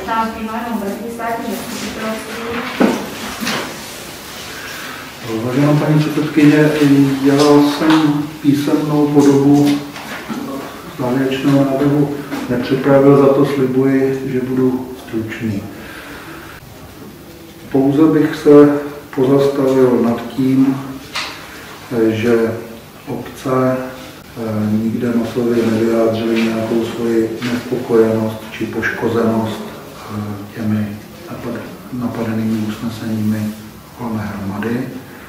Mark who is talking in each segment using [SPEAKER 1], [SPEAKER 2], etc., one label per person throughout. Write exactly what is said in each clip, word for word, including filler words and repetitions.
[SPEAKER 1] už nám zbývá jenom vrchní státní zastupitelství.
[SPEAKER 2] Vážená paní předsedkyně, já jsem písemnou podobu závěrečného návrhu nepřipravil, za to slibuji, že budu stručný. Pouze bych se pozastavil nad tím, že obce nikde masově nevyjádřily nějakou svoji nespokojenost či poškozenost těmi napadenými usneseními valné hromady.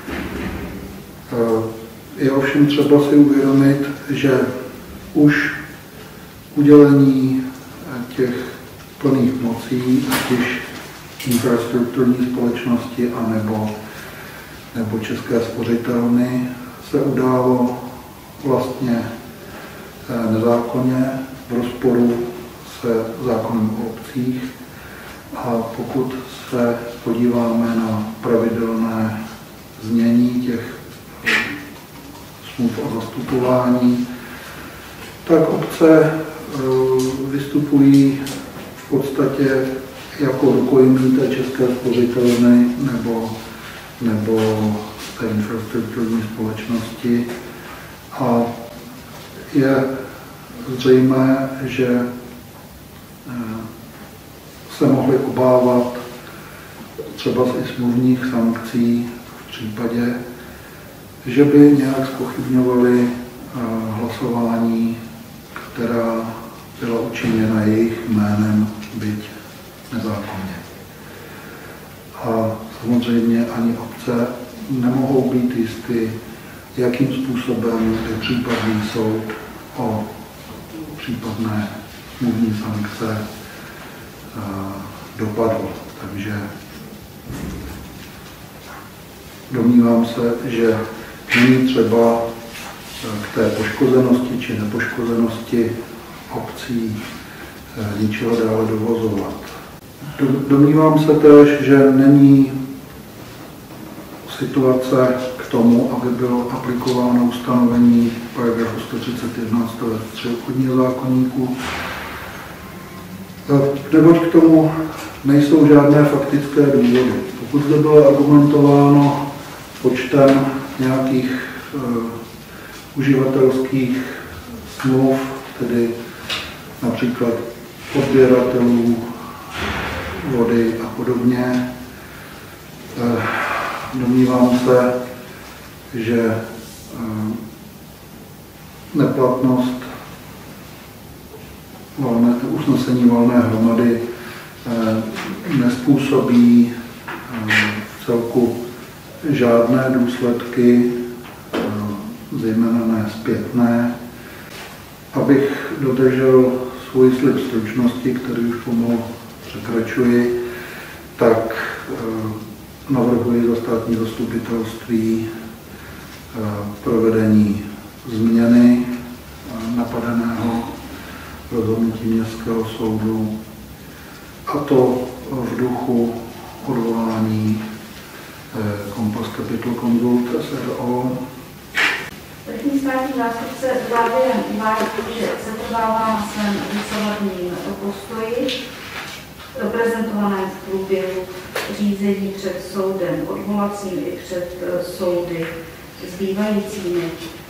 [SPEAKER 2] Je ovšem třeba si uvědomit, že už udělení těch plných mocí, ať už infrastrukturní společnosti anebo, nebo České spořitelny, se událo vlastně nezákonně, v rozporu se zákonem o obcích. A pokud se podíváme na pravidelné znění těch smluv o zastupování, tak obce vystupují v podstatě jako rukojmí té České spořitelny nebo, nebo té infrastrukturní společnosti. A je zřejmé, že se mohli obávat třeba i smluvních sankcí v případě, že by nějak zpochybňovali hlasování, která byla učiněna jejich jménem, byť nezákonně. A samozřejmě ani obce nemohou být jisty, jakým způsobem by případný soud o případné smluvní sankce dopadl. Takže domnívám se, že není třeba k té poškozenosti či nepoškozenosti obcí ničeho dále dovozovat. Domnívám se též, že není situace k tomu, aby bylo aplikováno ustanovení paragrafu sto třicet jedna odstavec tři obchodního zákoníku, neboť k tomu nejsou žádné faktické důvody. Pokud zde bylo argumentováno počtem nějakých uh, uživatelských smluv, tedy například odběratelů vody a podobně, uh, domnívám se, že uh, neplatnost valné, usnesení valné hromady uh, nespůsobí uh, v celku žádné důsledky, zejména ne zpětné. Abych dodržel svůj slib stručnosti, který už pomalu překračuji, tak navrhuji za státní zastupitelství provedení změny napadeného rozhodnutí Městského soudu, a to v duchu odvolání Compass Capital Consult S R O.
[SPEAKER 1] Vrchní státní zástupce závěrem uvádí, že se trvává na svém dosavadním postoji, prezentovaném v průběhu řízení před soudem odvolacím i před soudy zbývajícími.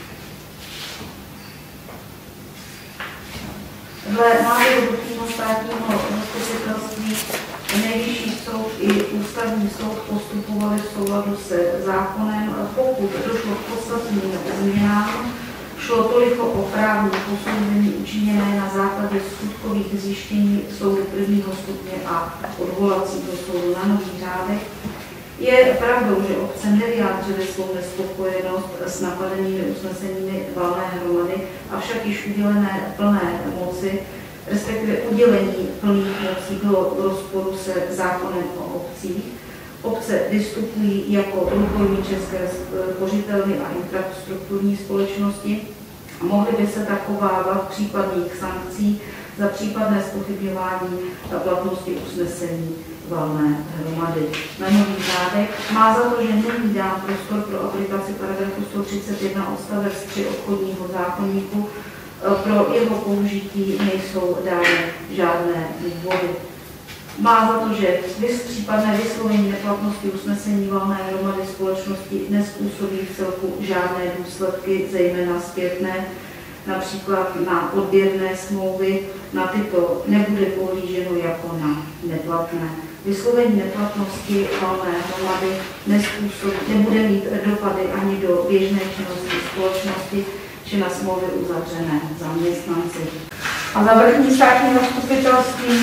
[SPEAKER 1] Dle názoru vrchního státního zastupitelství Nejvyšší soud i Ústavní soud postupovali v souladu se zákonem, pokud došlo k podstatným změnám, šlo toliko o právní posouzení učiněné na základě skutkových zjištění soudu prvního stupně a odvolacího soudu na nových řádech. Je pravdou, že obce nevyjádřily svou nespokojenost s napadenými usneseními valné hromady, avšak již udělené plné moci, respektive udělení plných mocí bylo v rozporu se zákonem o obcích. Obce vystupují jako rukojmí České spořitelny a infrastrukturní společnosti. Mohly by se tak obávat případných sankcí za případné zpochybňování platnosti usnesení valné hromady. Na nových řádech má za to, že není dán prostor pro aplikaci paragrafu sto třicet jedna odstavec tři obchodního zákoníku. Pro jeho použití nejsou dány žádné důvody. má za to, že případné vyslovení neplatnosti usnesení valné hromady společnosti nezpůsobí v celku žádné důsledky, zejména zpětné, například na odběrné smlouvy, na tyto nebude pohlíženo jako na neplatné. Vyslovení neplatnosti valné hromady nebude mít dopady ani do běžné činnosti společnosti či na smlouvy uzavřené zaměstnanci. A za vrchní státní zastupitelství.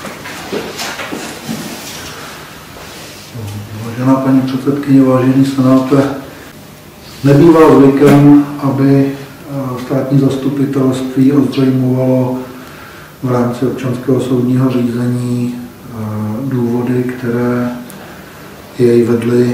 [SPEAKER 2] Vážená paní předsedkyně, vážený senáte, nebývá zvykem, aby státní zastupitelství ozřejmovalo v rámci občanského soudního řízení důvody, které jej vedly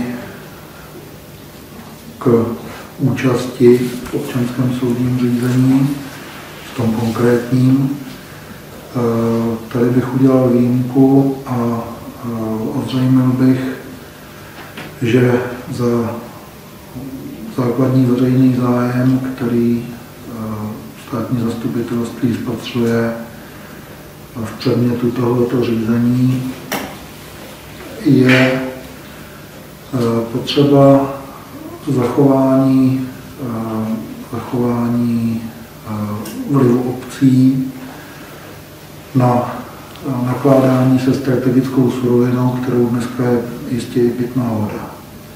[SPEAKER 2] k účasti v občanském soudním řízení, v tom konkrétním. Tady bych udělal výjimku a ozřejmil bych, že za základní veřejný zájem, který státní zastupitelství spatřuje v předmětu tohoto řízení, je potřeba zachování, zachování vlivu obcí na nakládání se strategickou surovinou, kterou dneska je jistě i pitná voda.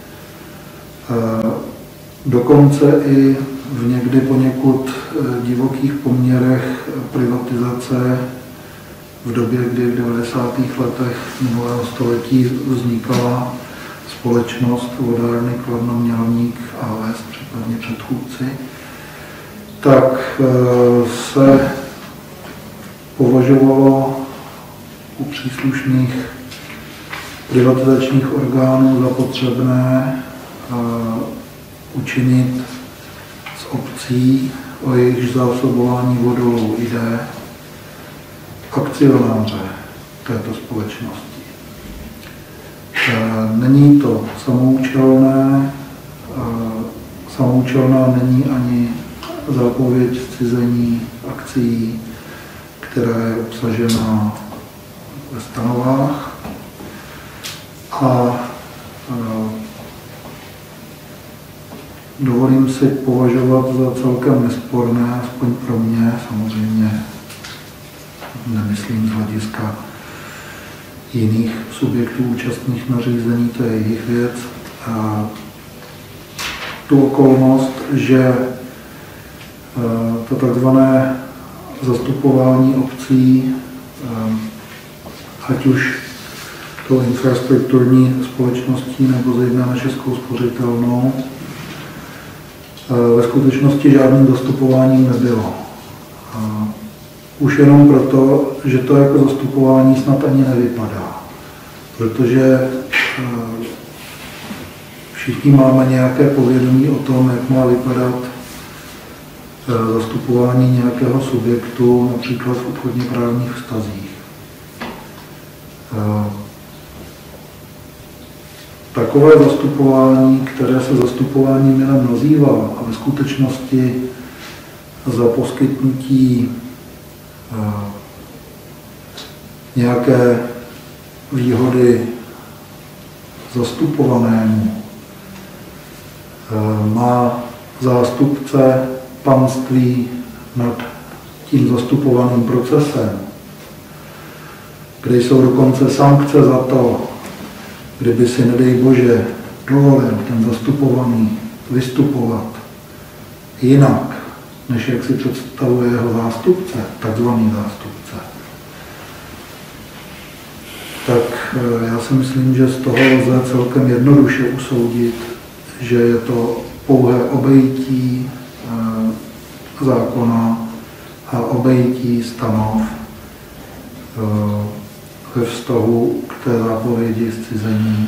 [SPEAKER 2] Dokonce i v někdy poněkud divokých poměrech privatizace v době, kdy v devadesátých letech minulého století vznikala společnost Vodárny Kladno Mělník a es, případně předchůdci, tak se považovalo u příslušných privatizačních orgánů za potřebné učinit z obcí, o jejichž zásobování vodou jde, akcionáře této společnosti. Není to samoučelné, samoučelná není ani zápověď zcizení akcií, která je obsažena ve stanovách. A dovolím si považovat za celkem nesporné, aspoň pro mě, samozřejmě nemyslím z hlediska jiných subjektů účastných na řízení, to je jejich věc. A tu okolnost, že to takzvané zastupování obcí, ať už tou infrastrukturní společností nebo zejména Českou spořitelnou, ve skutečnosti žádným zastupováním nebylo. Už jenom proto, že to jako zastupování snad ani nevypadá. Protože všichni máme nějaké povědomí o tom, jak má vypadat zastupování nějakého subjektu, například v obchodně právních vztazích. Takové zastupování, které se zastupováním jenom nazývá a ve skutečnosti za poskytnutí nějaké výhody zastupovanému má zástupce panství nad tím zastupovaným procesem, kde jsou dokonce sankce za to, kdyby si, nedej Bože, dovolil ten zastupovaný vystupovat jinak, než jak si představuje jeho zástupce, takzvaný zástupce, tak já si myslím, že z toho lze celkem jednoduše usoudit, že je to pouhé obejití zákona a obejití stanov ve vztahu k té zápovědi zcizení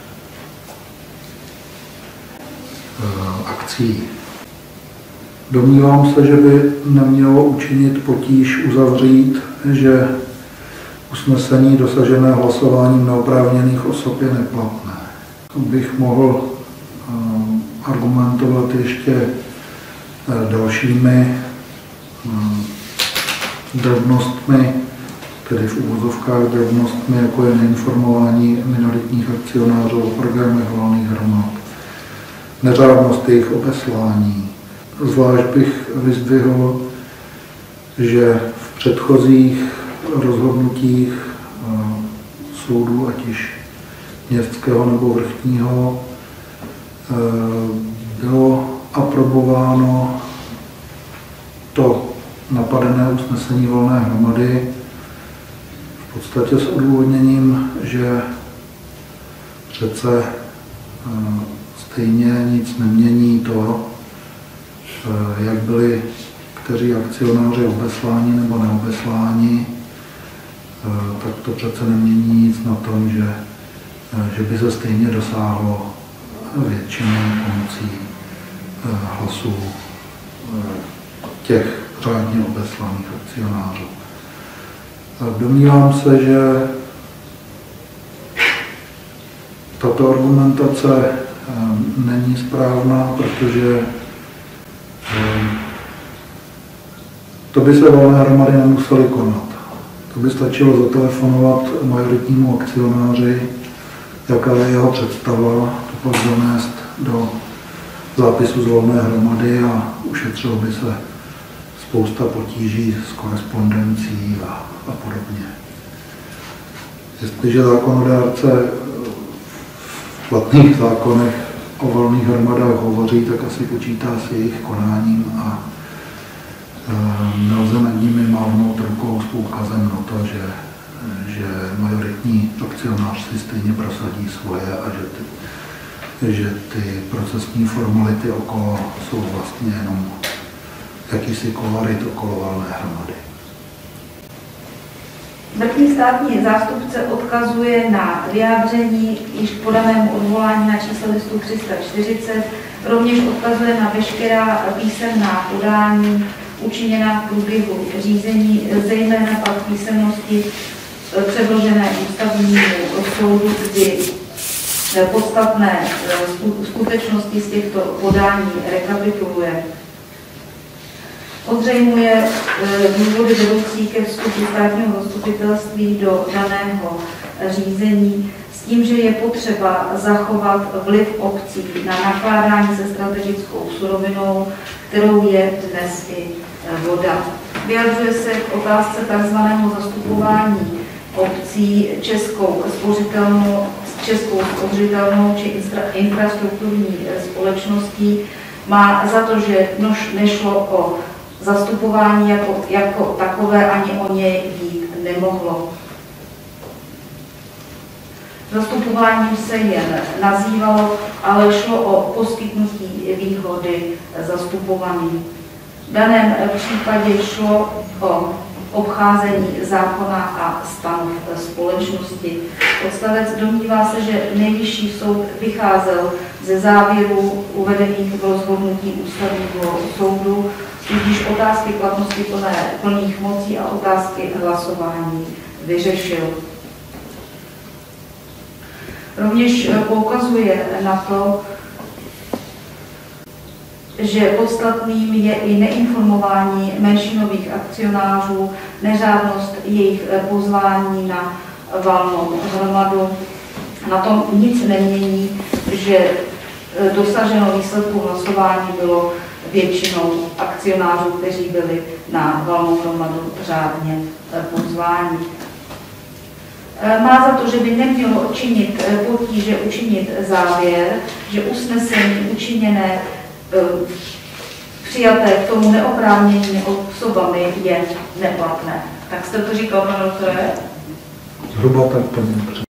[SPEAKER 2] akcí. Domnívám se, že by nemělo učinit potíž uzavřít, že usnesení dosažené hlasováním neoprávněných osob je neplatné. Bych mohl argumentovat ještě dalšími drobnostmi tedy v uvozovkách drobnostmi, jako je neinformování minoritních akcionářů o programech valných hromad, neřádnost jejich obeslání. Zvlášť bych vyzdvihl, že v předchozích rozhodnutích soudů, ať již městského nebo vrchního, bylo aprobováno to napadené usnesení valné hromady v podstatě s odůvodněním, že přece stejně nic nemění to, jak byli kteří akcionáři obesláni nebo neobesláni, tak to přece nemění nic na tom, že, že by se stejně dosáhlo většinou pomocí hlasů těch řádně obeslaných akcionářů. Domnívám se, že tato argumentace není správná, protože to by se valné hromady nemusely konat. To by stačilo zatelefonovat majoritnímu akcionáři, jaká je jeho představa, to pak zanést do zápisu z valné hromady a ušetřilo by se spousta potíží s korespondencí a, a podobně. Jestliže zákonodárce v platných zákonech o valných hromadách hovoří, tak asi počítá s jejich konáním a nelze nad nimi mávnout rukou s poukazem na to, že, že majoritní akcionář si stejně prosadí svoje a že ty, že ty procesní formality okolo jsou vlastně jenom jakýsi kolorit okolo valné hromady.
[SPEAKER 1] Vrchní státní zástupce odkazuje na vyjádření již podanému odvolání na číslo listu tři sta čtyřicet, rovněž odkazuje na veškerá písemná podání učiněná v průběhu řízení, zejména pak písemnosti předložené ústavnímu soudu, kdy podstatné skutečnosti z těchto podání rekapituluje. Odřejmuje důvody vedoucí ke vstupu státního zastupitelství do daného řízení s tím, že je potřeba zachovat vliv obcí na nakládání se strategickou surovinou, kterou je dnes i voda. Vyjadřuje se k otázce tzv. Zastupování obcí českou spořitelnou, českou spořitelnou či infrastrukturní společností. Má za to, že nešlo o zastupování jako, jako takové, ani o něj být nemohlo. Zastupování se jen nazývalo, ale šlo o poskytnutí výhody zastupovaným. V daném případě šlo o obcházení zákona a stanov společnosti. Odstavec domnívá se, že Nejvyšší soud vycházel ze závěrů uvedených v rozhodnutí ústavního soudu, tudíž otázky platnosti plné, plných mocí a otázky hlasování vyřešil. Rovněž poukazuje na to, že podstatným je i neinformování menšinových akcionářů, neřádnost jejich pozvání na valnou hromadu. Na tom nic nemění, že dosaženo výsledku hlasování bylo většinou akcionářů, kteří byli na valnou hromadu řádně pozváni. Má za to, že by nemělo činit potíže učinit závěr, že usnesení učiněné přijaté k tomu neoprávněnými osobami je neplatné. Tak jste to říkal, pane doktore?
[SPEAKER 2] Zhruba tak, paní předsedkyně.